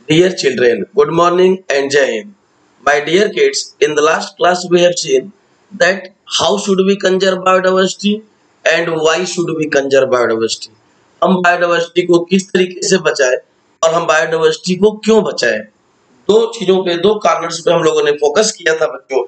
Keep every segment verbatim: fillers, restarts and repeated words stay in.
Dear children, good morning and Jai Hind. My dear kids, in the last class we have seen that how should we conserve biodiversity and why should we conserve biodiversity. हम biodiversity को किस तरीके से बचाएं और हम biodiversity को क्यों बचाएं, दो चीजों पे, दो कार्नर्स पे हम लोगों ने फोकस किया था बच्चों।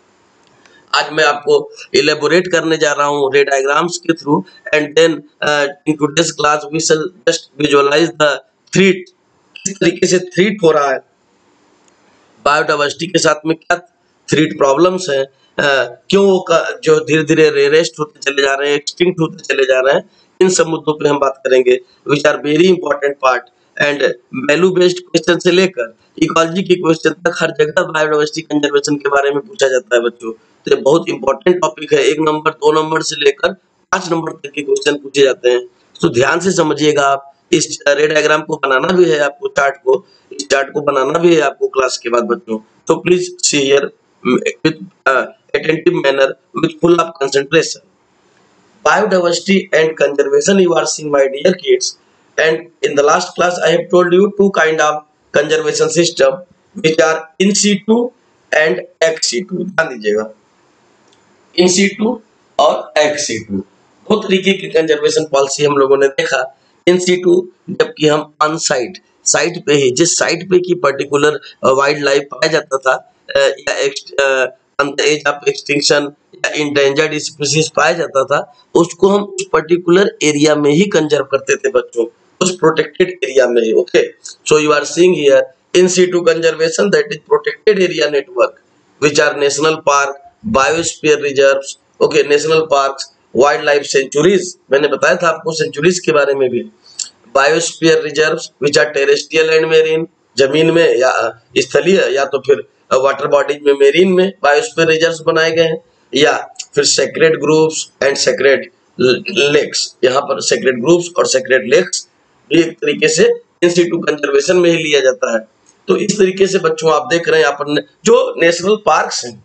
आज मैं आपको इलेबोरेट करने जा रहा हूँ रे डायग्राम्स के through and then in today's class we shall just visualise the threat, किस तरीके से थ्रीट हो रहा है बायोडाइवर्सिटी के साथ में, क्या थ्रीट प्रॉब्लम्स हैं, uh, क्यों वो जो धीरे धीरे रेरेस्ट होते चले जा रहे हैं, एक्सटिंक्ट होते चले जा रहे हैं, इन सब मुद्दों पे हम बात करेंगे which are very important part. And value based question से लेकर इकोलॉजी के क्वेश्चन तक हर जगह बायोडाइवर्सिटी कंजर्वेशन के बारे में पूछा जाता है बच्चों। तो ये बहुत इंपॉर्टेंट टॉपिक है, एक नंबर दो नंबर से लेकर पांच नंबर तक के क्वेश्चन पूछे जाते हैं। तो ध्यान से समझिएगा आप, इस रे डायग्राम को बनाना भी है आपको, चार्ट को इस चार्ट को बनाना भी है आपको क्लास के बाद बच्चों। तो please see here with attentive manner with full of concentration. Biodiversity and conservation you are seeing, my dear kids, and in the last class I have told you two kind of conservation system which are in situ and ex situ। ध्यान दीजिएगा, in situ और ex situ दो तरीके की conservation policy हम लोगों ने देखा। इन situ जबकि हम ऑन साइट, साइट पे ही जिस साइट पे की पर्टिकुलर वाइल्ड लाइफ पाया जाता था या on the edge of extinction या इंडेंजर्ड स्पीशीज पाया जाता था, उसको हम उस पर्टिकुलर एरिया में ही कंजर्व करते थे बच्चों, उस प्रोटेक्टेड एरिया में ही। Okay, so you are seeing here in situ conservation, that is protected area network which are national park, biosphere reserves, okay, national parks, wildlife sanctuaries, मैंने बताया था आपको सेंचुरीज के बारे में भी, biosphere reserves which are terrestrial and marine, जमीन में या स्थलीय या तो फिर वाटर बॉडीज में, मेरीन में बायोस्फीयर रिजर्व्स बनाए गए हैं, या फिर sacred groups and sacred lakes, यहाँ पर सेक्रेड ग्रुप्स और सेक्रेड लेक्स भी एक तरीके से इन सिटू कंजर्वेशन में ही लिया जाता है। तो इस तरीके से बच्चों आप देख रहे हैं यहाँ पर जो नेशनल पार्क्स हैं,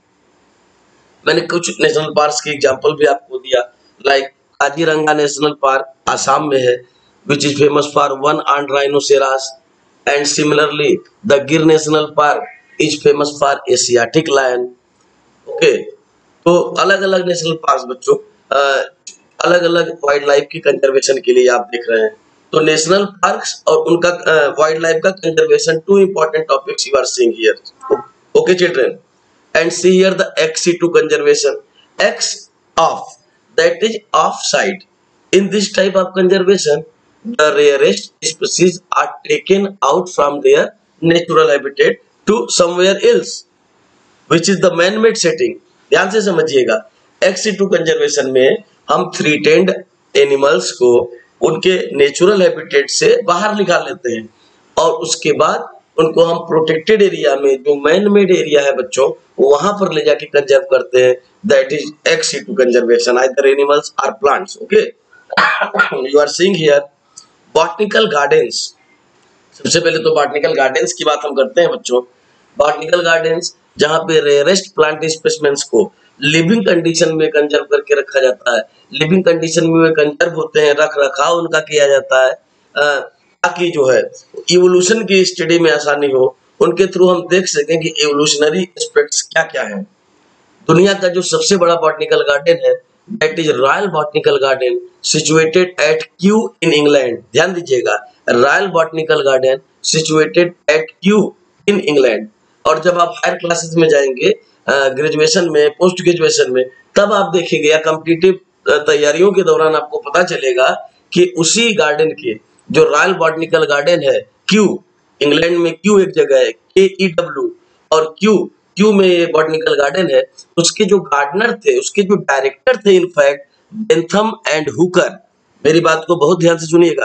मैंने कुछ नेशनल पार्क्स की एग्जांपल भी आपको दिया, like Kaziranga national park Assam में है which is famous for one armed rhinoceros, and similarly the Gir National Park is famous for Asiatic lion। Okay, तो अलग अलग नेशनल पार्क बच्चों अलग अलग वाइल्ड लाइफ की कंजर्वेशन के लिए आप देख रहे हैं। तो नेशनल पार्क्स और उनका वाइल्ड लाइफ का conservation, two important topics you are seeing here. Okay children, and see here the ex situ conservation, ex off, that is off side. In this type of conservation the rarest species are taken out from their natural habitat to somewhere else which is the man made setting। ध्यान से समझिएगा, x situ conservation में हम three tend animals को उनके natural habitat से बाहर निकाल लेते हैं और उसके बाद उनको हम प्रोटेक्टेड एरिया में, जो मैन मेड एरिया है बच्चों, वहां पर ले जाके कंजर्व करते हैं, that is ex situ conservation, either animals और plants. Okay, you are seeing here botanical gardens. सबसे पहले तो बॉटनिकल गार्डन्स की बात हम करते हैं बच्चों। बॉटनिकल गार्डन्स जहाँ पे रेयरेस्ट प्लांट स्पेसिमेंस को लिविंग कंडीशन में कंजर्व करके रखा जाता है, लिविंग कंडीशन में वे कंजर्व होते हैं, रख रखाव उनका किया जाता है ताकि जो है इवोल्यूशन की स्टडी में आसानी हो, उनके थ्रू हम देख सकें कि इवोल्यूशनरी एस्पेक्ट्स क्या क्या हैं। दुनिया का जो सबसे बड़ा बॉटनिकल गार्डन है that is Royal Botanical Garden situated at Kew in England। ध्यान दीजिएगा, Royal Botanical Garden situated at Kew in England। और जब आप हायर क्लासेस में जाएंगे, ग्रेजुएशन में, पोस्ट ग्रेजुएशन में, तब आप देखेंगे या कॉम्पिटिटिव तैयारियों के दौरान आपको पता चलेगा कि उसी गार्डन के जो रॉयल बॉटनिकल गार्डन है क्यू, इंग्लैंड में क्यू एक जगह है, के ई डब्ल्यू, और क्यू क्यू में ये बॉटनिकल गार्डन है, उसके जो गार्डनर थे, उसके जो डायरेक्टर थे इनफैक्ट बेंथम एंड हुकर, मेरी बात को बहुत ध्यान से सुनिएगा,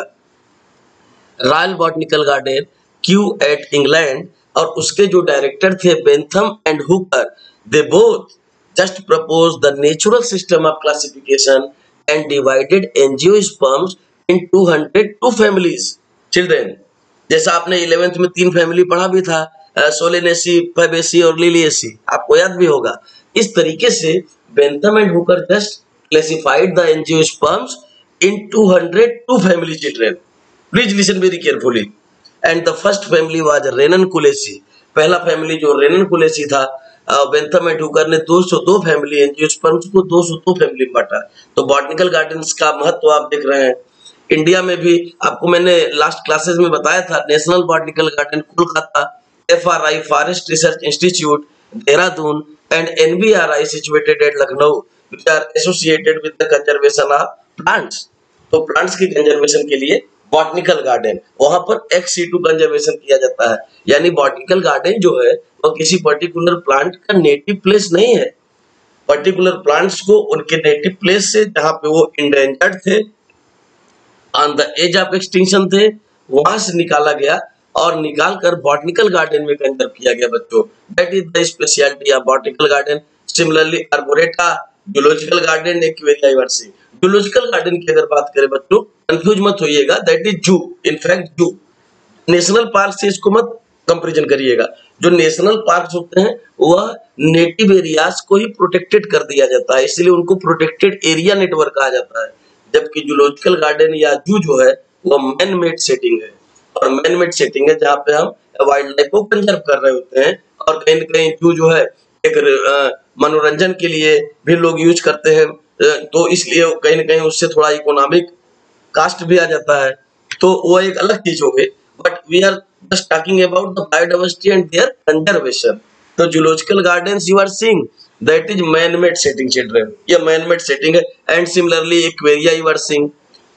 royal botanical garden Kew at England और उसके जो डायरेक्टर थे Bentham and Hooker, they both just propose the natural system of classification and divided angiosperms in two hundred two families. Children, जैसा आपने इलेवेंथ में तीन फैमिली पढ़ा भी था, सोलेनेसी, फैबेसी और लिलिएसी, आपको याद भी होगा। इस तरीके से Bentham and Hooker just classified the angiosperms in two hundred two family. Children, please listen very carefully. And the first family was Ranunculaceae, पहला फैमिली जो रेननकुलेसी था, बेंथम एंड हुकर ने दो सौ दो फैमिली एंजियोस्पर्म्स को दो सौ दो फैमिली में बांटा। तो बॉटनिकल गार्डन्स का महत्व आप देख रहे हैं। इंडिया में भी आपको मैंने लास्ट क्लासेस में बताया था, national botanical garden Kolkata, F R I forest research institute Dehradun and N B R I situated at Lucknow which are associated with the conservation of plants। तो प्लांट्स की कंजर्वेशन के लिए बॉटनिकल गार्डन, वहां पर एक्स सी टू कंजर्वेशन किया जाता है। यानी बॉटनिकल गार्डन जो है वो किसी पर्टिकुलर प्लांट का नेटिव प्लेस नहीं है, पर्टिकुलर प्लांट्स को उनके नेटिव प्लेस से जहां पे वो इंडेंजर्ड थे, on the edge of extinction थे, वहां से निकाला गया और निकाल कर बॉटनिकल गार्डन में कंजर्व किया गया बच्चों। That is the speciality of botanical garden. Similarly arboreta, zoological garden, aquaria, university. Zoological garden की अगर बात करें बच्चों, कंफ्यूज मत होइएगा, that is zoo, in fact zoo. National park से इसको मत कंपैरिजन करिएगा। जो नेशनल पार्क होते हैं वह नेटिव एरियाज को ही प्रोटेक्टेड कर दिया जाता है, इसलिए उनको प्रोटेक्टेड एरिया नेटवर्क कहा जाता है। जबकि जूलॉजिकल गार्डन या जू जो है वह मैन मेड सेटिंग है, और मैन मेड सेटिंग है जहाँ पे हम वाइल्ड लाइफ को कंजर्व कर रहे होते हैं। और कहीं न कहीं जू जो है एक मनोरंजन के लिए भी लोग यूज करते हैं, तो इसलिए कहीं न कहीं उससे थोड़ा इकोनॉमिक कास्ट भी आ जाता है, तो वो एक अलग चीज हो गई। But we are just talking about the biodiversity and their conservation. तो zoological gardens you are seeing that is man made setting children, ये मैन मेड सेटिंग है। And similarly aquaria you are seeing.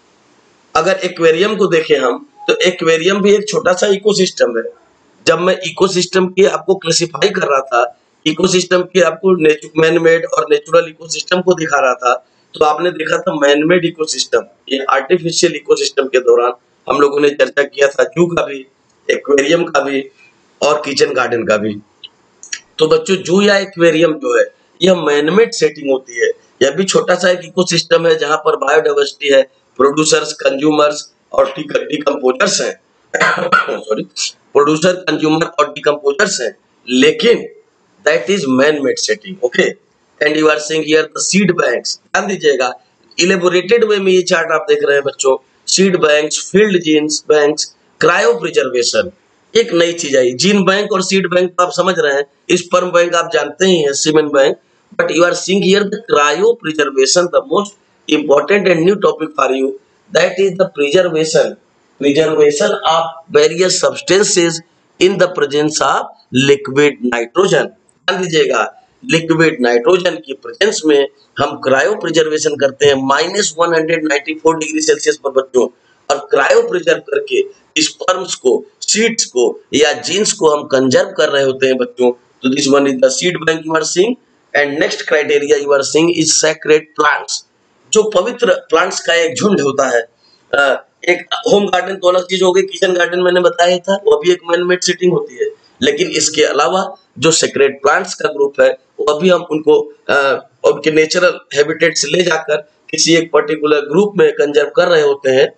अगर aquarium को देखें हम, तो aquarium भी एक छोटा सा इकोसिस्टम है। जब मैं इकोसिस्टम की आपको क्लासिफाई कर रहा था, इकोसिस्टम की आपको मैन मेड और नेचुरल इकोसिस्टम को दिखा रहा था, तो आपने देखा था मैन मेड इकोसिस्टम, ये आर्टिफिशियल इकोसिस्टम के दौरान हम लोगों ने चर्चा किया था जू का भी, एक्वेरियम का भी और किचन गार्डन का भी। तो बच्चों जू या एक्वेरियम जो है यह मैन मेड सेटिंग होती है। यह भी छोटा सा एक इकोसिस्टम है जहां पर बायोडाइवर्सिटी है, प्रोड्यूसर्स, कंज्यूमर्स और डिकम्पोजर्स हैं सॉरी प्रोड्यूसर, कंज्यूमर और डिकम्पोजर्स हैं, लेकिन that is man made setting. Okay, and you are seeing here the seed banks. ध्यान दीजिएगा, इलेबोरेटेड वे में ये चार्ट आप देख रहे हैं बच्चों। Seed banks, field genes banks, cryopreservation, एक नई चीज आई। जीन बैंक और सीड बैंक तो आप समझ रहे हैं, स्पर्म बैंक आप जानते ही हैं, semen bank, but you are seeing here the cryopreservation, the most important and new topic for you, that is the preservation preservation of various substances in the presence of liquid nitrogen। ध्यान दीजिएगा, liquid nitrogen की presence में हम cryo preservation करते हैं minus one hundred ninety four degree Celsius पर बच्चों, और क्रायो प्रिजर्व करके स्पर्म्स को, सीड्स को या जीन्स को हम कंजर्व कर रहे होते हैं बच्चों। तो this one is the seed bank you are seeing. And next criteria you are seeing is sacred plants, जो पवित्र प्लांट्स का एक झुंड होता है। uh, एक होम गार्डन तो अलग चीज हो गई, किचन गार्डन मैंने बताया था, वो भी एक मैन मेड सेटिंग होती है, लेकिन इसके अलावा जो सेक्रेड प्लांट्स का ग्रुप है वो भी हम उनको uh, उनके नेचुरल हैबिटेट से ले जाकर किसी एक पर्टिकुलर ग्रुप में कंजर्व कर रहे होते हैं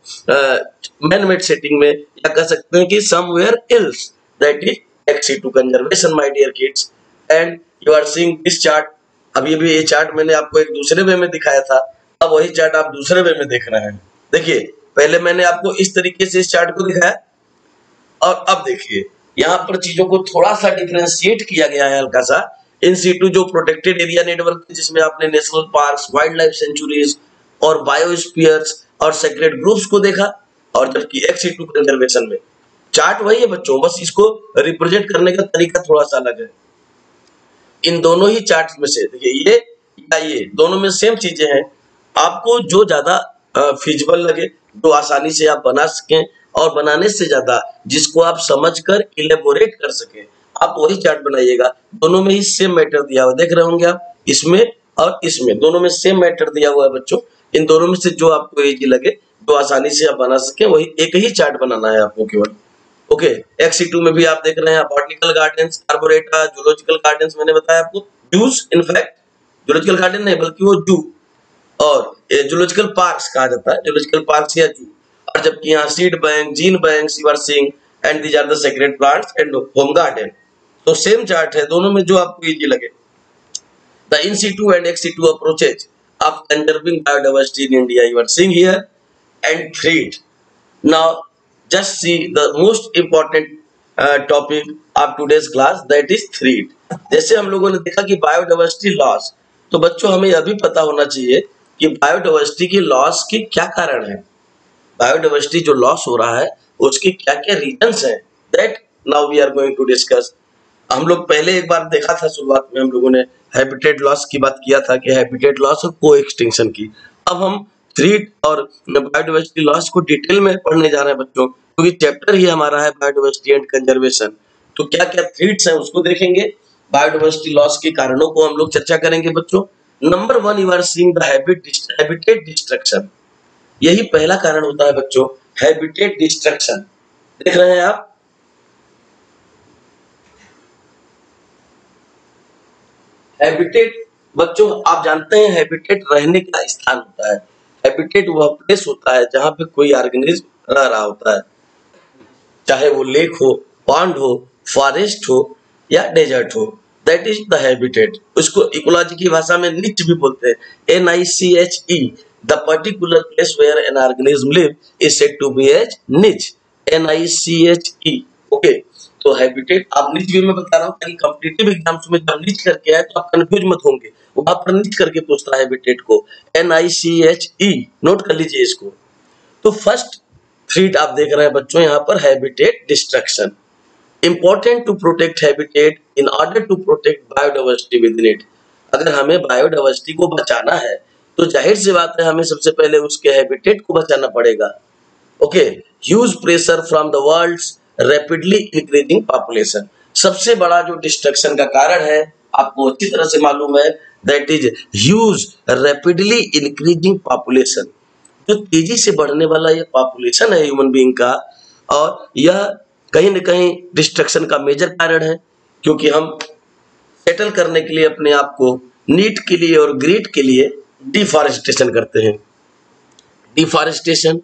मैन मेड सेटिंग में, या कह सकते हैं कि somewhere else, that is ex situ conservation my dear kids. And you are seeing this chart. अभी भी ये चार्ट मैंने आपको एक दूसरे वे में दिखाया था, अब वही चार्ट आप दूसरे वे में देख रहे हैं। देखिए, पहले मैंने आपको इस तरीके से इस चार्ट को दिखाया, और अब देखिए यहाँ पर चीजों को थोड़ा सा डिफरेंशिएट किया गया है हल्का सा। इन सीटू जो प्रोटेक्टेड एरिया नेटवर्क, जिसमें आपने national parks, wildlife sanctuaries और बायोस्फीयर्स और सेक्रेड ग्रुप्स को देखा, और जबकि एक्स सी टू कंजर्वेशन में चार्ट वही है बच्चों, बस इसको रिप्रेजेंट करने का तरीका थोड़ा सा अलग है। इन दोनों ही चार्ट में से देखिए, ये या ये दोनों में सेम चीजें हैं। आपको जो ज्यादा फिजिबल लगे, जो आसानी से आप बना सकें, और बनाने से ज्यादा जिसको आप समझकर इलेबोरेट कर सकें, आप वही चार्ट बनाइएगा। दोनों में ही सेम मैटर दिया हुआ देख रहे होंगे आप, इसमें और इसमें दोनों में सेम मैटर दिया हुआ है बच्चों। इन दोनों में से जो आपको इजी लगे, जो आसानी से आप बना सके, वही एक ही चार्ट बनाना है आपको केवल। ओके, एक्स सी टू में भी आप देख रहे हैं botanical gardens, arboreta, zoological gardens, मैंने बताया आपको जूस, इनफैक्ट जूलॉजिकल गार्डन नहीं बल्कि वो जू, और जूलॉजिकल पार्क्स कहा जाता है, जूलॉजिकल पार्क्स या जू। और जबकि यहाँ seed bank, gene banks you are seeing, and these are the sacred plants and home garden. तो सेम चार्ट है दोनों में, जो आपको इजी लगे। The in situ and ex situ approaches of conserving biodiversity in India you are seeing here, and threat. Now just see the most important topic of today's class, that is threat. जैसे हम लोगों ने देखा कि biodiversity loss, तो बच्चों हमें यह भी पता होना चाहिए कि बायोडाइवर्सिटी की लॉस के क्या कारण है, बायोडाइवर्सिटी जो लॉस हो रहा है उसके क्या क्या रीजंस हैं, that now we are going to discuss. हम लोग पहले एक बार देखा था, शुरुआत में हम लोगों ने हैबिटेट लॉस की बात किया था कि हैबिटेट लॉस और को एक्सटिंक्शन की। अब हम थ्रीट और बायोडाइवर्सिटी लॉस को डिटेल में पढ़ने जा रहे हैं बच्चों, क्योंकि चैप्टर ही हमारा है बायोडाइवर्सिटी एंड कंजर्वेशन। तो क्या क्या थ्रीट्स हैं उसको देखेंगे, बायोडाइवर्सिटी लॉस के कारणों को हम लोग चर्चा करेंगे बच्चों। Number one, you are seeing the habitat destruction. यही पहला कारण होता है बच्चों, हैबिटेट डिस्ट्रक्शन। देख रहे हैं आप, हैबिटेट बच्चों आप जानते हैं हैबिटेट रहने का स्थान होता है। हैबिटेट वह प्लेस होता है जहां पे कोई ऑर्गेनिज्म रह रहा होता है, चाहे वो लेक हो, पॉन्ड हो, फॉरेस्ट हो या डेजर्ट हो, दैट इज द हैबिटेट। उसको इकोलॉजी की भाषा में निच भी बोलते हैं, N I C H E. The particular place where an organism live is said to be as niche, N I C H E. Okay, तो habitat आप niche भी मैं बता रहा हूँ ताकि कॉम्पिटिटिव एग्जाम्स में जब निच करके आए तो आप कंफ्यूज मत होंगे, वहां पर निच करके पूछता है हैबिटेट को, N I C H E, note कर लीजिए इसको। तो फर्स्ट थ्रीट आप देख रहे हैं बच्चों यहाँ पर, habitat destruction. Important to protect habitat in order to protect biodiversity within it. अगर हमें बायोडाइवर्सिटी को बचाना है तो जाहिर सी बात है हमें सबसे पहले उसके हैबिटेट को बचाना पड़ेगा। Okay, huge pressure from the world's rapidly increasing population. सबसे बड़ा जो डिस्ट्रक्शन का कारण है आपको अच्छी तरह से मालूम है, that is huge rapidly increasing population. जो तेजी से बढ़ने वाला ये पॉपुलेशन है ह्यूमन बीइंग का, और यह कहीं न कहीं डिस्ट्रक्शन का मेजर कारण है, क्योंकि हम सेटल करने के लिए अपने आप को नीट के लिए और ग्रीड के लिए डिफॉरेस्टेशन करते हैं। Deforestation,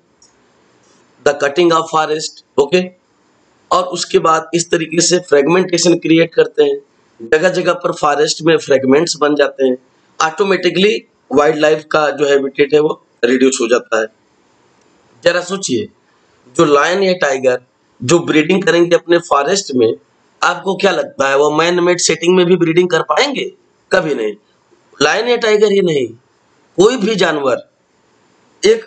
the cutting of forest, okay, और उसके बाद इस तरीके से फ्रेगमेंटेशन क्रिएट करते हैं, जगह जगह पर फॉरेस्ट में फ्रेगमेंट्स बन जाते हैं, ऑटोमेटिकली वाइल्ड लाइफ का जो हैबिटेट है वो रिड्यूस हो जाता है। जरा सोचिए, जो लायन या टाइगर जो ब्रीडिंग करेंगे अपने फॉरेस्ट में, आपको क्या लगता है वो मैन मेड सेटिंग में भी ब्रीडिंग कर पाएंगे? कभी नहीं। लायन या टाइगर ही नहीं, कोई भी जानवर एक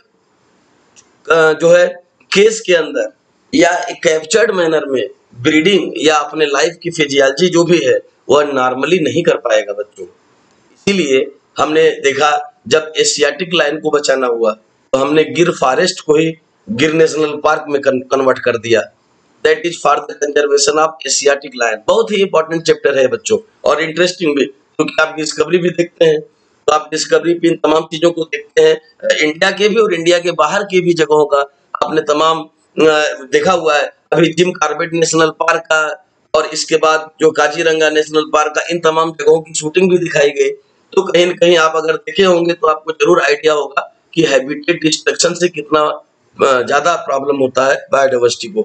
जो है केस के अंदर या एक कैप्चर्ड मैनर में ब्रीडिंग या अपने लाइफ की फिजियोलॉजी जो भी है वह नॉर्मली नहीं कर पाएगा बच्चों। इसीलिए हमने देखा जब एशियाटिक लायन को बचाना हुआ तो हमने गिर फॉरेस्ट को ही गिर नेशनल पार्क में कन्वर्ट कर दिया, that is for the conservation of Asiatic lion. बहुत ही इंपॉर्टेंट चैप्टर है बच्चों, और इंटरेस्टिंग भी, क्योंकि आप डिस्कवरी भी देखते हैं तो आप डिस्कवरी पे इन तमाम चीजों को देखते हैं, इंडिया के भी और इंडिया के बाहर की भी जगहों का आपने तमाम देखा हुआ है। अभी जिम कॉर्बेट नेशनल पार्क का और इसके बाद जो काजीरंगा नेशनल पार्क का, इन तमाम जगहों की शूटिंग भी दिखाई गई। तो कहीं न कहीं आप अगर देखे होंगे तो आपको जरूर आइडिया होगा कि हैबिटेट डिस्ट्रक्शन से कितना ज्यादा प्रॉब्लम होता है बायोडाइवर्सिटी को।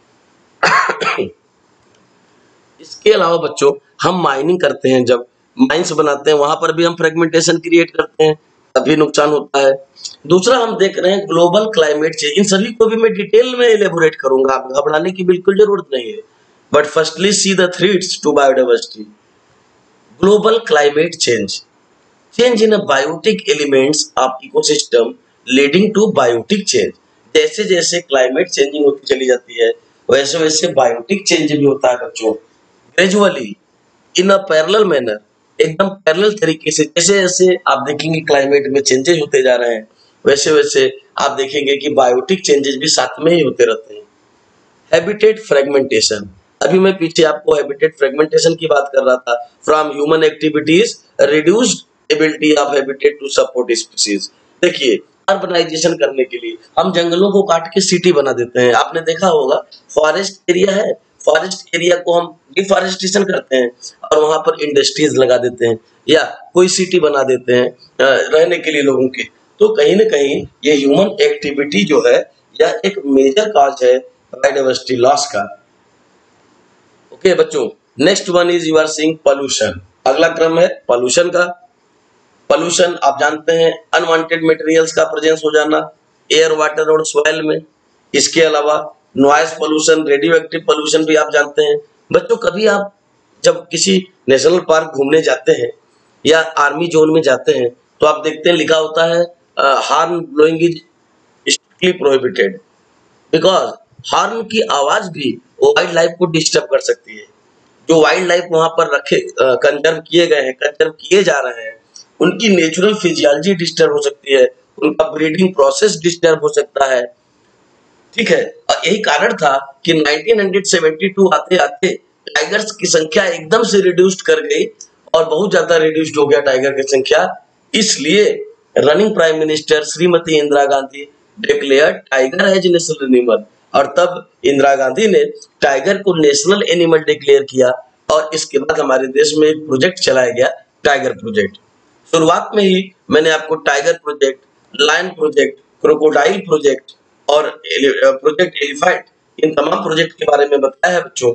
इसके अलावा बच्चों हम माइनिंग करते हैं, जब माइंस बनाते हैं वहां पर भी हम फ्रेगमेंटेशन क्रिएट करते हैं, तभी नुकसान होता है। दूसरा हम देख रहे हैं ग्लोबल क्लाइमेट चेंज। इन सभी को भी मैं डिटेल में एलेबोरेट करूंगा, आप घबराने की बिल्कुल जरूरत नहीं है। But firstly see the threats to biodiversity. Global climate change, change in biotic elements of ecosystem leading to biotic change. जैसे जैसे क्लाइमेट चेंजिंग होती चली जाती है वैसे वैसे बायोटिक चेंज भी होता है बच्चों, gradually in a parallel manner, एकदम पैरेलल तरीके से। जैसे जैसे आप देखेंगे क्लाइमेट में चेंजेस होते जा रहे हैं वैसे वैसे आप देखेंगे कि बायोटिक चेंजेस भी साथ में ही होते रहते हैं। हैबिटेट फ्रेगमेंटेशन, अभी मैं पीछे आपको हैबिटेट फ्रेगमेंटेशन की बात कर रहा था। From human activities reduced ability of habitat to support species. देखिए, अर्बनाइजेशन करने के लिए हम जंगलों को काट के सिटी बना देते हैं। आपने देखा होगा फॉरेस्ट एरिया है, फॉरेस्ट एरिया को हम डिफॉरेस्टेशन करते हैं और वहां पर इंडस्ट्रीज लगा देते हैं या कोई सिटी बना देते हैं रहने के लिए लोगों के। तो कहीं ना कहीं ये ह्यूमन एक्टिविटी जो है यह एक मेजर कॉज है बायोडाइवर्सिटी लॉस का। ओके बच्चों, next one is you are seeing pollution. अगला क्रम है पोल्यूशन का। पोल्यूशन आप जानते हैं अनवांटेड मटेरियल्स का प्रेजेंस हो जाना एयर, वाटर और सॉइल में। इसके अलावा noise pollution, radio active pollution भी आप जानते हैं। बच्चों कभी आप जब किसी नेशनल पार्क घूमने जाते हैं या आर्मी जोन में जाते हैं तो आप देखते हैं लिखा होता है horn blowing is strictly prohibited, because horn की आवाज भी वाइल्ड लाइफ को डिस्टर्ब कर सकती है। जो वाइल्ड लाइफ वहां पर रखे कंजर्व किए गए हैं, कंजर्व किए जा रहे हैं, उनकी नेचुरल फिजियोलॉजी डिस्टर्ब हो सकती है, उनका ब्रीडिंग प्रोसेस डिस्टर्ब हो सकता है। ठीक है, और यही कारण था कि नाइनटीन सेवेंटी टू आते आते टाइगर्स की संख्या एकदम से रिड्यूस्ड कर गई और बहुत ज्यादा रिड्यूस्ड हो गया टाइगर की संख्या। इसलिए running prime minister Shrimati Indira Gandhi declare tiger as national animal, और तब इंदिरा गांधी ने टाइगर को नेशनल एनिमल डिक्लेयर किया। और इसके बाद हमारे देश में एक प्रोजेक्ट चलाया गया, टाइगर प्रोजेक्ट। शुरुआत में ही मैंने आपको tiger project, lion project, crocodile project और प्रोजेक्ट एलिफेंट, इन तमाम प्रोजेक्ट के बारे में बताया है बच्चों।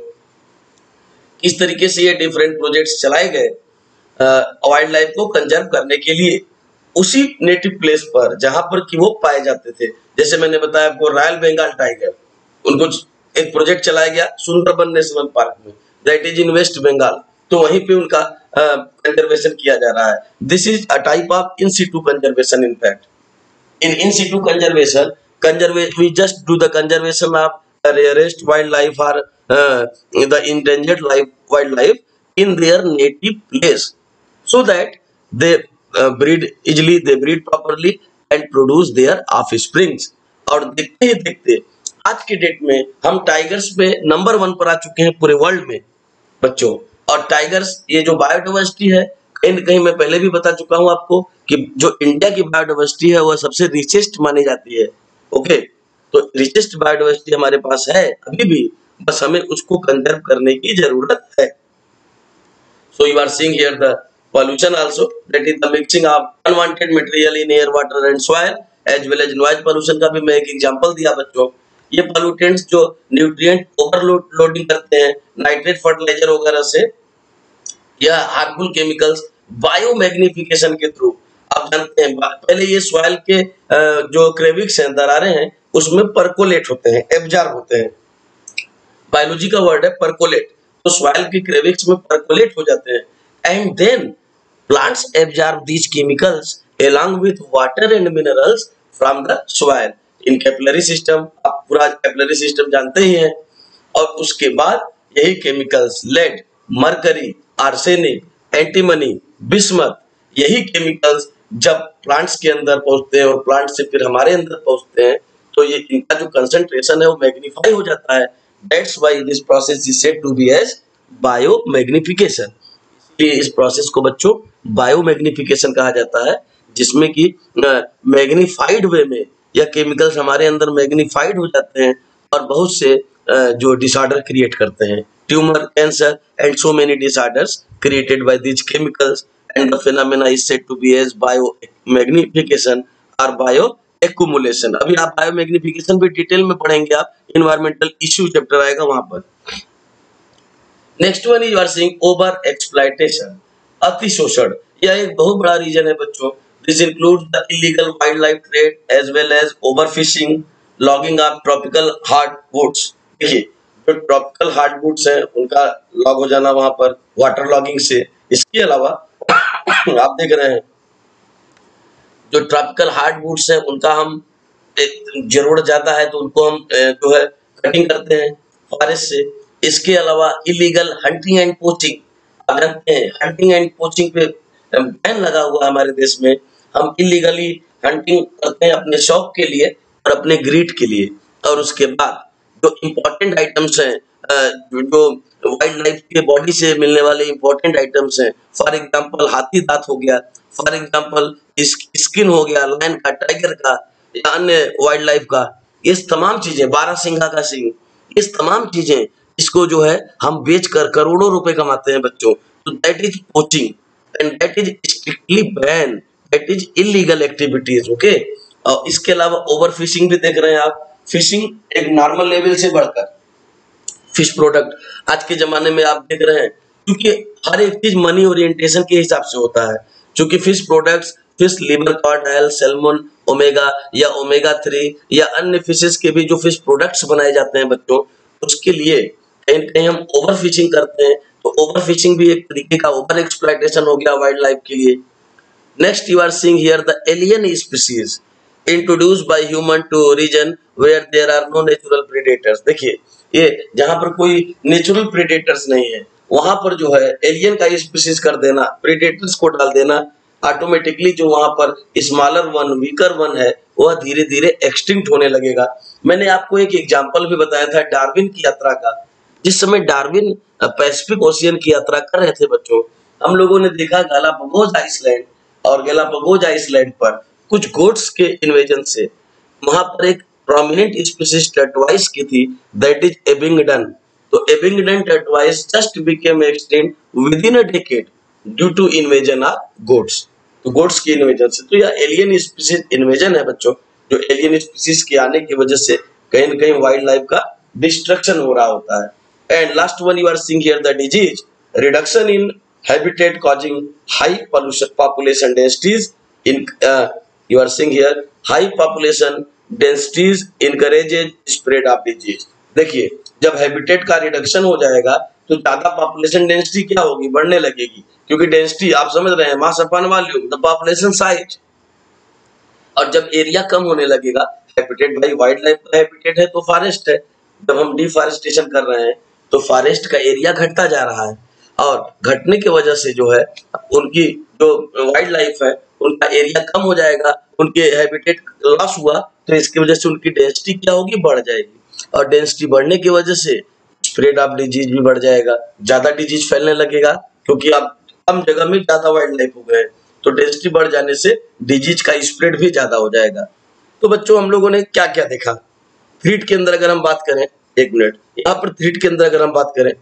किस तरीके से ये डिफरेंट प्रोजेक्ट्स चलाए गए वाइल्ड लाइफ को कंजर्व करने के लिए उसी नेटिव प्लेस पर जहां पर कि वो पाए जाते थे। जैसे मैंने बताया आपको रॉयल बंगाल टाइगर, उनको एक प्रोजेक्ट चलाया गया सुंदरबन नेशनल पार्क में, that is in West Bengal, तो वहीं पे उनका कंजर्वेशन किया जा रहा है। This is a type of in situ conservation. In fact in in situ conservation, conservation we just do the conservation of the rarest wildlife or uh, the endangered life wildlife in their native place, so that they uh, breed easily, they breed properly and produce their offsprings। और देखते ही देखते आज के date में हम tigers पे number one पर आ चुके हैं पूरे वर्ल्ड में बच्चों। और टाइगर्स ये जो बायोडाइवर्सिटी है, कहीं न कहीं मैं पहले भी बता चुका हूं आपको कि जो इंडिया की बायोडाइवर्सिटी है वह सबसे रिचेस्ट मानी जाती है। ओके, तो रिचेस्ट बायोडाइवर्सिटी हमारे पास है अभी भी, बस हमें उसको कंजर्व करने की जरूरत है। So you are seeing here the pollution also, that is the mixing of unwanted material in air, water and soil as well as noise pollution का भी मैं एक एग्जांपल दिया बच्चों। ये पोल्यूटेंट्स जो न्यूट्रिएंट ओवरलोड लोडिंग करते हैं नाइट्रेट फर्टिलाइजर वगैरह से, या हार्मफुल केमिकल्स बायोमैग्निफिकेशन के थ्रू। आप जानते हैं पहले ये सॉइल के जो क्रेविक्स हैं, दरारें हैं, उसमें परकोलेट होते हैं, एब्जॉर्ब होते हैं। बायोलॉजी का वर्ड है परकोलेट, तो सॉइल के क्रेविक्स में परकोलेट हो जाते हैं and then plants absorb these chemicals along with water and minerals from the soil in capillary system. आप पूरा कैपिलरी सिस्टम जानते ही हैं। और उसके बाद यही chemicals lead, mercury, arsenic, antimony, bismuth, यही केमिकल्स जब प्लांट्स के अंदर पहुंचते हैं और प्लांट से फिर हमारे अंदर पहुंचते हैं तो ये इनका जो कंसंट्रेशन है वो मैग्नीफाई हो जाता है। That's why this process is said to be as biomagnification. इसलिए इस प्रोसेस को बच्चों बायोमैग्निफिकेशन कहा जाता है, जिसमें कि मैग्नीफाइड वे में या केमिकल्स हमारे अंदर मैग्नीफाइड हो जाते हैं और बहुत से जो डिसऑर्डर क्रिएट करते हैं, tumour, cancer and so many disorders created by these chemicals, and the phenomena is said to be as biomagnification और बायो एक्युमुलेशन। अभी आप बायोमैग्निफिकेशन भी डिटेल में पढ़ेंगे, आप इन्वायरमेंटल इश्यू चैप्टर आएगा वहां पर। Next one is you are seeing over exploitation, अति शोषण। यह एक बहुत बड़ा रीजन है बच्चों। This includes the illegal wild life trade as well as overfishing, logging of tropical hardwoods. देखिए जो ट्रॉपिकल हार्डवुड्स हैं उनका लॉग हो जाना वहां पर वाटर लॉगिंग से। इसके अलावा आप देख रहे हैं जो ट्रॉपिकल हार्डवुड्स हैं उनका हम जरूरत ज्यादा है तो उनको हम जो है कटिंग करते हैं फॉरेस्ट से। इसके अलावा इलीगल हंटिंग एंड पोचिंग, आप जानते हैं हंटिंग एंड पोचिंग पे बैन लगा हुआ है हमारे देश में। हम इलीगली हंटिंग करते हैं अपने शौक के लिए और अपने ग्रीड के लिए। और उसके बाद जो इम्पोर्टेंट आइटम्स हैं, जो वाइल्ड लाइफ के बॉडी से मिलने वाले इम्पोर्टेंट आइटम्स हैं, फॉर एग्जांपल हाथी दांत हो गया, फॉर एग्जांपल स्किन हो गया लायन का, टाइगर का या अन्य वाइल्ड लाइफ का, ये तमाम चीजें, बारहसिंगा का सिंग, इस तमाम चीजें इसको जो है हम बेचकर करोड़ों रुपए कमाते हैं बच्चों। तो that is poaching and that is strictly ban, that is illegal activities. Okay, और इसके अलावा ओवर फिशिंग भी देख रहे हैं आप। फिशिंग एक नॉर्मल लेवल से बढ़कर फिश प्रोडक्ट आज के जमाने में आप देख रहे हैं, क्योंकि हर एक चीज मनी ओरिएंटेशन के हिसाब से होता है। क्योंकि fish products fish liver cod oil salmon omega या ओमेगा थ्री या अन्य फिशेस के भी जो फिश प्रोडक्ट्स बनाए जाते हैं बच्चों, उसके लिए कहीं कहीं हम ओवर फिशिंग करते हैं, तो ओवर फिशिंग भी एक तरीके का ओवर एक्सप्लॉइटेशन हो गया वाइल्ड लाइफ के लिए। Next you are seeing here the alien species introduced by human to region where there are no natural predators. देखिए ये जहां पर कोई नेचुरल प्रेडेटर्स नहीं है, वहां पर जो है एलियन का स्पीसीज कर देना, प्रेडेटर्स को डाल देना, ऑटोमेटिकली जो वहां पर स्मॉलर वन वीकर वन है वह धीरे धीरे एक्सटिंक्ट होने लगेगा। मैंने आपको एक एग्जांपल भी बताया था डार्विन की यात्रा का। जिस समय डार्विन पैसिफिक ओशियन की यात्रा कर रहे थे बच्चों, हम लोगों ने देखा गालापागोस आइसलैंड और गालापागोस आइसलैंड पर कुछ गोट्स के इन्वेजन से वहां पर एक प्रोमिनेंट स्पीशीज टर्टवाइस की थी, दैट इज एबिंगडन। तो Abingdon tortoise just became extinct within a decade due to invasion of goats. तो गोट्स की इन्वेजन से, तो यह एलियन स्पीशीज इन्वेजन है बच्चों, जो एलियन स्पीशीज के आने की वजह से कहीं न कहीं वाइल्ड लाइफ का डिस्ट्रक्शन हो रहा होता है। And last one you are seeing here the disease reduction in habitat causing high pollution population densities in uh, you are seeing here high population densities encourages spread of disease। देखिए जब habitat का reduction हो जाएगा तो ज्यादा population density क्या होगी, बढ़ने लगेगी, क्योंकि डेंसिटी आप समझ रहे हैं mass upon volume the population size. और जब एरिया कम होने लगेगा, हैबिटेट भाई वाइल्ड लाइफ का हैबिटेट है तो फॉरेस्ट है, जब हम डिफॉरेस्टेशन कर रहे हैं तो फॉरेस्ट का एरिया घटता जा रहा है, और घटने की वजह से जो है उनकी जो वाइल्ड लाइफ है उनका एरिया कम हो जाएगा, उनके हैबिटेट लॉस हुआ तो इसकी वजह से उनकी डेंसिटी क्या होगी, बढ़ जाएगी, और डेंसिटी बढ़ने की वजह से स्प्रेड ऑफ डिजीज भी बढ़ जाएगा, ज्यादा डिजीज फैलने लगेगा, क्योंकि अब कम जगह में ज्यादा वाइल्ड लाइफ हो गए, तो डेंसिटी बढ़ जाने से डिजीज का स्प्रेड भी ज्यादा हो जाएगा। तो बच्चों हम लोगों ने क्या क्या देखा थ्रीट के अंदर, अगर हम बात करें, एक मिनट यहाँ पर थ्रीट के अंदर अगर हम बात करें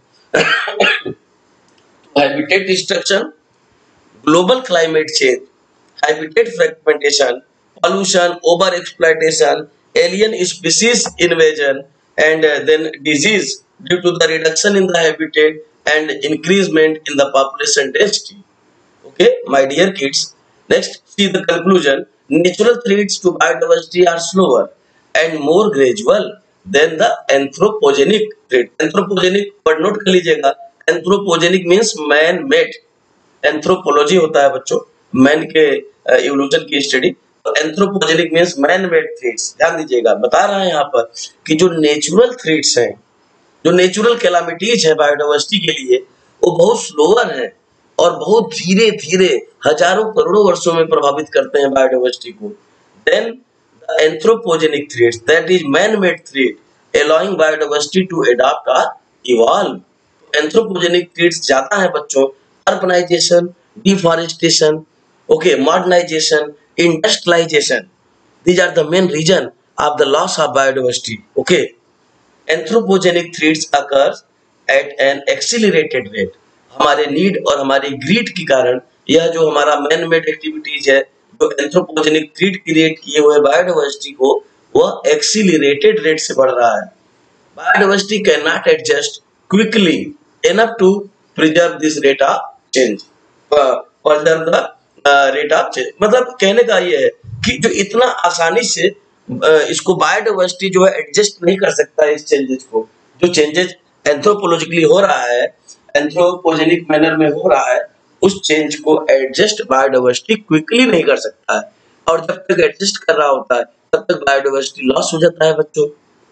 habitat destruction, global climate change, habitat fragmentation, pollution, over exploitation, alien species invasion, and uh, then disease due to the reduction in the habitat and increasement in the population density। Okay, my dear kids, next see the conclusion. Natural threats to biodiversity are slower and more gradual than the anthropogenic threat। anthropogenic word note कर लीजिएगा, anthropogenic means man made, anthropology होता है बच्चों man के evolution की study, तो anthropogenic means man made threats. ध्यान दीजिएगा, बता रहा है यहाँ पर कि जो नेचुरल थ्रेट्स हैं, जो नेचुरल कैलामिटीज है बायोडाइवर्सिटी के लिए, वो बहुत स्लोअर है और बहुत धीरे धीरे हजारों करोड़ों वर्षों में प्रभावित करते हैं बायोडाइवर्सिटी को। Then the anthropogenic threats that is man made threat allowing biodiversity to adopt और इवॉल्व। एंथ्रोपोजेनिक थ्रेट्स ज्यादा है बच्चों, urbanization, deforestation, okay, modernization, industrialization, these are the main reason of the loss of biodiversity। okay, anthropogenic threats occurs at an accelerated rate। हमारे need और हमारे grid के कारण यह जो हमारा मैन मेड एक्टिविटीज है, जो एंथ्रोपोजेनिक थ्रेट क्रिएट किए हुए बायोडाइवर्सिटी को, वह एक्सीलरेटेड रेट से बढ़ रहा है। Biodiversity can not adjust quickly enough to preserve this rate of change, uh, preserve the uh, rate of change। मतलब कहने का ये है कि जो इतना आसानी से uh, इसको बायोडाइवर्सिटी जो है एडजस्ट नहीं कर सकता है इस चेंजेस को, जो चेंजेस एंथ्रोपोलॉजिकली हो रहा है, एंथ्रोपोजेनिक मैनर में हो रहा है, उस चेंज को एडजस्ट बायोडाइवर्सिटी क्विकली नहीं कर सकता है, और जब तक एडजस्ट कर रहा होता है तब तक बायोडाइवर्सिटी लॉस हो जाता है बच्चों।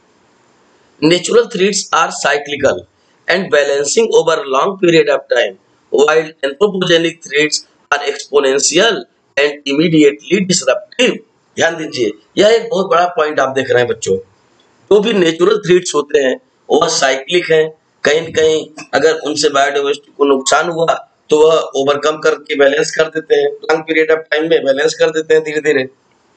Natural threats are cyclical and balancing over a long period of time, while anthropogenic threats are exponential and immediately disruptive। ध्यान दीजिए, यह एक बहुत बड़ा पॉइंट आप देख रहे हैं बच्चों। जो भी नेचुरल थ्रेट्स होते हैं वह साइक्लिक हैं, कहीं न कहीं अगर उनसे बायोडाइवर्सिटी को नुकसान हुआ तो वह ओवरकम करके बैलेंस कर देते हैं, लॉन्ग पीरियड ऑफ टाइम में बैलेंस कर देते हैं धीरे धीरे।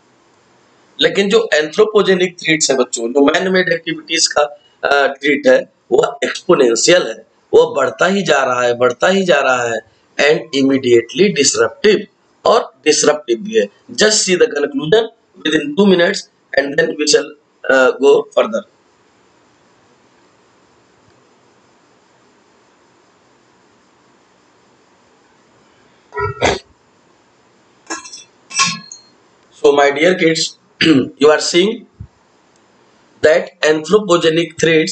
लेकिन जो एंथ्रोपोजेनिक थ्रेट्स है बच्चों, जो मैन मेड एक्टिविटीज का थ्रेट है, वह एक्सपोनेंशियल है, वह बढ़ता ही जा रहा है, बढ़ता ही जा रहा है, एंड इमीडिएटली डिसरप्टिव, और डिसरप्टिव भी है। Just see the conclusion within two minutes and then we shall go further. So my dear kids, you are seeing that anthropogenic threats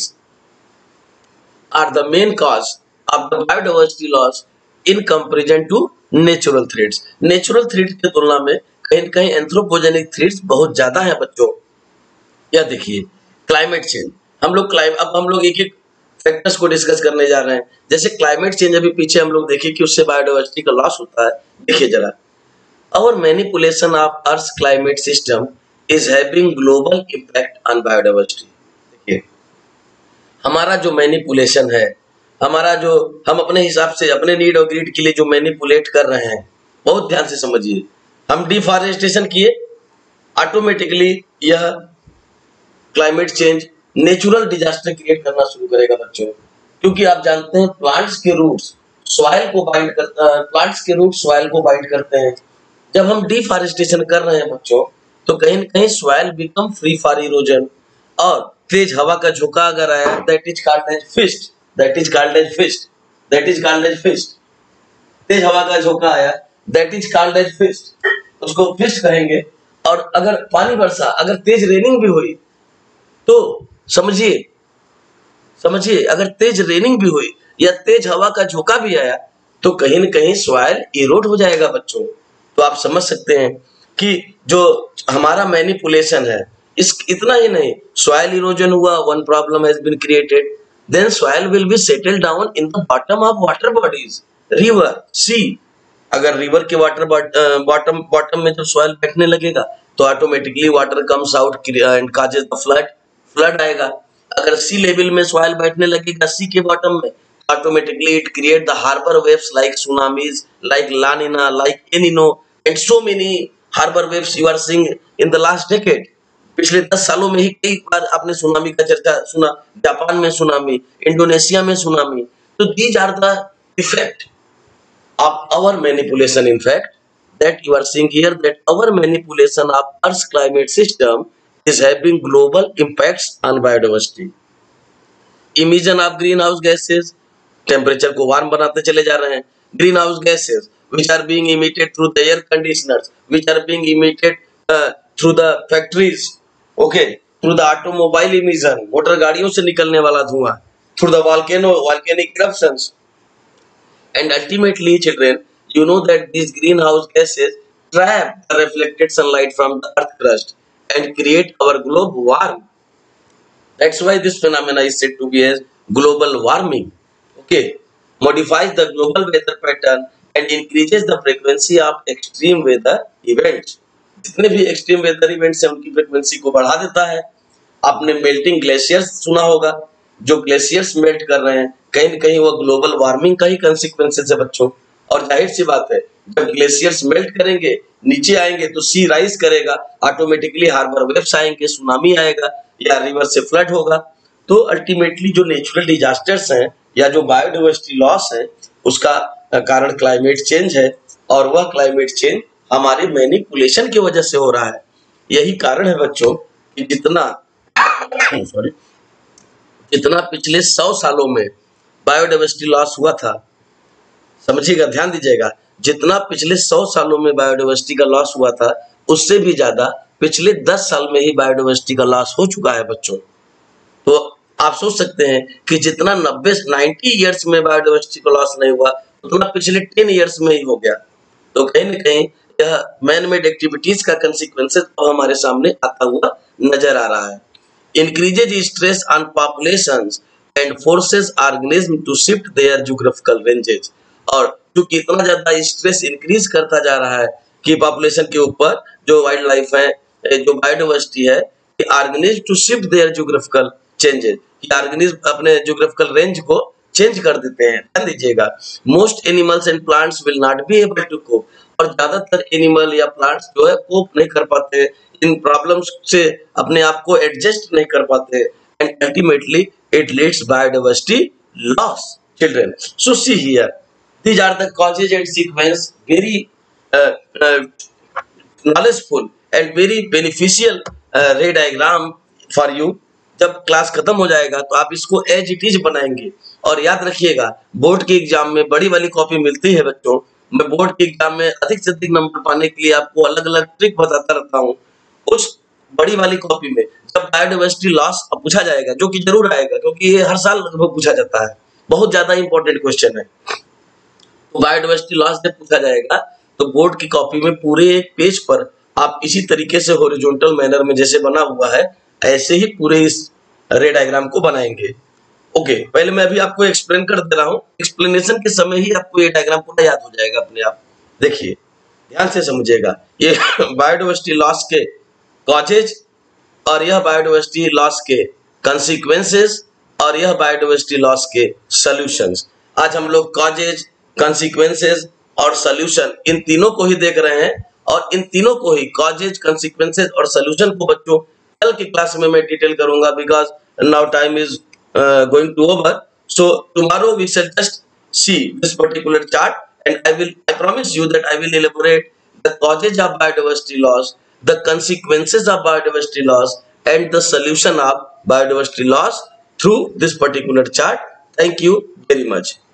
are the main cause of the biodiversity loss in comparison to natural threats. Natural threats के तुलना में कहीं न कहीं anthropogenic threats बहुत ज्यादा है बच्चों। यह देखिए क्लाइमेट चेंज, हम लोग क्लाइम अब हम लोग एक एक फैक्टर्स को डिस्कस करने जा रहे हैं। जैसे क्लाइमेट चेंज अभी पीछे हम लोग देखे कि उससे बायोडाइवर्सिटी का लॉस होता है। देखिए जरा, our manipulation of Earth's climate system is having global impact on biodiversity। देखिए हमारा जो मैनिपुलेशन है, हमारा जो हम अपने हिसाब से अपने नीड और ग्रीड के लिए जो मैनिपुलेट कर रहे हैं, बहुत ध्यान से समझिए। हम डिफॉरेस्टेशन किए, ऑटोमेटिकली यह climate change natural disaster create करना शुरू करेगा बच्चों। क्योंकि आप जानते हैं प्लांट्स के रूट्स सॉइल को बाइंड करता है, प्लांट्स के रूट सॉइल को बाइंड करते हैं। जब हम डिफॉरेस्टेशन कर रहे हैं बच्चों, तो कहीं न कहीं soil become free for erosion, और तेज हवा का झोंका अगर आया, that is called as fist, that is called as fist, that is called as fist. तेज हवा का झोंका आया, that is called as fist, उसको फिस्ट कहेंगे। और अगर पानी बरसा, अगर तेज रेनिंग भी हुई, तो समझिए समझिए अगर तेज रेनिंग भी हुई या तेज हवा का झोंका भी आया, तो कहीं न कहीं सॉइल इरोड हो जाएगा बच्चों। तो आप समझ सकते हैं कि जो हमारा मैनिपुलेशन है, इस इतना ही नहीं, सॉइल इरोजन हुआ, one problem has been created, then soil will be settle down in the bottom of water bodies, river, sea. अगर रिवर के वाटर बॉटम बॉटम में जब सॉइल बैठने लगेगा, तो automatically water comes out and causes the flood, flood आएगा। अगर सी level में सॉइल बैठने लगेगा, सी के बॉटम में, automatically it create the harbour waves like tsunamis, like la nina, like el nino, and so many harbor waves you are seeing in the last decade। पिछले दस सालों में ही कई बार आपने सुनामी का चर्चा सुना, जापान में सुनामी, इंडोनेशिया में सुनामी। तो these are the effect of our manipulation, in fact, that you are seeing here, that our manipulation of Earth's climate system is having global impacts on biodiversity। emission of greenhouse gases, temperature को warm बनाते चले जा रहे हैं। Green house gases which are being emitted through the air conditioners, which are being emitted uh, through the factories, okay, through the automobile emission, motor गाड़ियों से निकलने वाला धुआं, through the volcano volcanic eruptions, and ultimately children, you know that these greenhouse gases trap the reflected sunlight from the earth crust and create our globe warm। That's why this phenomena is said to be as global warming, okay, modifies the global weather pattern and increases the frequency of extreme weather events। जितने भी extreme weather events हैं, उनकी frequency को बढ़ा देता है। आपने melting glaciers सुना होगा, जो glaciers melt कर रहे हैं, कहीं न कहीं वो global warming का ही consequences है बच्चों। और जाहिर सी बात है, जब glaciers melt करेंगे, नीचे आएंगे तो sea rise करेगा, ऑटोमेटिकली harbor waves आएंगे, सुनामी आएगा या रिवर से फ्लड होगा। तो अल्टीमेटली जो नेचुरल डिजास्टर्स हैं या जो बायोडाइवर्सिटी लॉस है, उसका कारण क्लाइमेट चेंज है, और वह क्लाइमेट चेंज हमारे मैनिपुलेशन की वजह से हो रहा है। यही कारण है बच्चों कि जितना सॉरी जितना पिछले सौ सालों में बायोडाइवर्सिटी लॉस हुआ था, समझिएगा, ध्यान दीजिएगा, जितना पिछले सौ सालों में बायोडाइवर्सिटी का लॉस हुआ था, उससे भी ज्यादा पिछले दस साल में ही बायोडाइवर्सिटी का लॉस हो चुका है बच्चों। तो आप सोच सकते हैं कि जितना नब्बे नाइन्टी ईयर्स में बायोडाइवर्सिटी का लॉस नहीं हुआ, उतना पिछले टेन ईयर्स में ही हो गया। तो कहीं न कहीं यह मैन मेड एक्टिविटीज का कंसिक्वेंसेस अब हमारे सामने आता हुआ नजर आ रहा है। Increases stress on populations and forces organism to shift their geographical ranges. और क्योंकि इतना ज्यादा स्ट्रेस इंक्रीज करता जा रहा है कि पॉपुलेशन के ऊपर जो वाइल्ड लाइफ है, जो बायोडाइवर्सिटी है, organism to shift their geographical changes, कि ऑर्गेनिज्म अपने ज्योग्राफिकल रेंज को चेंज कर देते हैं। ध्यान दीजिएगा, most animals and plants will not be able to cope. और ज्यादातर एनिमल या प्लांट्स जो है कोप नहीं कर पाते, इन प्रॉब्लम्स से अपने आप को एडजस्ट नहीं कर पाते, and ultimately it leads biodiversity loss. Children, so see here, these are the causes and sequence, very uh, uh, knowledgeful and very beneficial uh, ray diagram for you। जब क्लास खत्म हो जाएगा तो आप इसको एज इट इज बनाएंगे। और याद रखिएगा, बोर्ड के एग्जाम में बड़ी वाली कॉपी मिलती है बच्चों, मैं बोर्ड के एग्जाम में अधिक से अधिक नंबर पाने के लिए आपको अलग अलग ट्रिक बताता रहता हूँ। उस बड़ी वाली कॉपी में जब बायोडाइवर्सिटी लॉस पूछा जाएगा, जो कि जरूर आएगा क्योंकि ये हर साल लगभग पूछा जाता है, बहुत ज्यादा इंपॉर्टेंट क्वेश्चन है। तो बायोडाइवर्सिटी लॉस जब पूछा जाएगा तो बोर्ड की कॉपी में पूरे एक पेज पर आप इसी तरीके से हॉरिजॉन्टल मैनर में जैसे बना हुआ है ऐसे ही पूरे इस रे डायग्राम को बनाएंगे। ओके, पहले मैं अभी आपको एक्सप्लेन कर दे रहा हूँ। एक्सप्लेनेशन के समय ही आपको ये डायग्राम पूरा याद हो जाएगा अपने आप। देखिए ध्यान से समझिएगा, ये बायोडाइवर्सिटी लॉस के कॉजेज और यह बायोडाइवर्सिटी लॉस के कंसिक्वेंसेस और यह बायोडाइवर्सिटी लॉस के सॉल्यूशंस। आज हम लोग कॉजेज, कंसिक्वेंसेस और सॉल्यूशन इन तीनों को ही देख रहे हैं और इन तीनों को ही कॉजेज, कंसिक्वेंसेस और सॉल्यूशन को बच्चों कल की क्लास में मैं डिटेल करूंगा because now time is going to over. So tomorrow we shall just see this particular chart and I will I promise you that I will elaborate the causes of biodiversity loss, the consequences of biodiversity loss and the solution of biodiversity loss through this particular chart. Thank you very much.